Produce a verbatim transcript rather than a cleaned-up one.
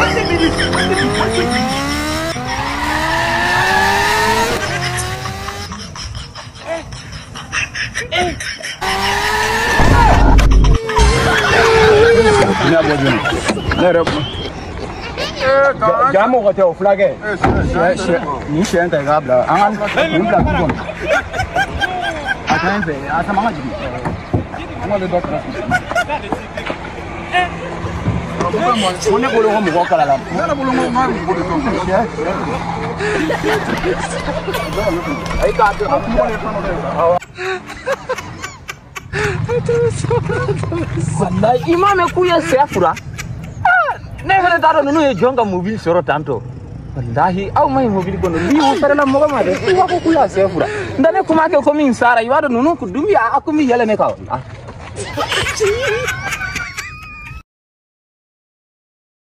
Jamu ko te o flage. Ni shen ta gabla. An ni bla ku. Atan fe, ata manga jibi. Mo le dokra. Mo ne bolo mo ko kala la. Na bolo mo ma mo bolo to. Ai ka to mo le pa mo. Wallahi imam ku ya sefura. Ne fana taro nunu e jonga mobile soro tanto. Wallahi au mai mobile kono li o sare la mo ma de wa ko ku ya sefura. Ndane kuma ke ko min sara iwado nunu ku dumi akumi yele ne ka.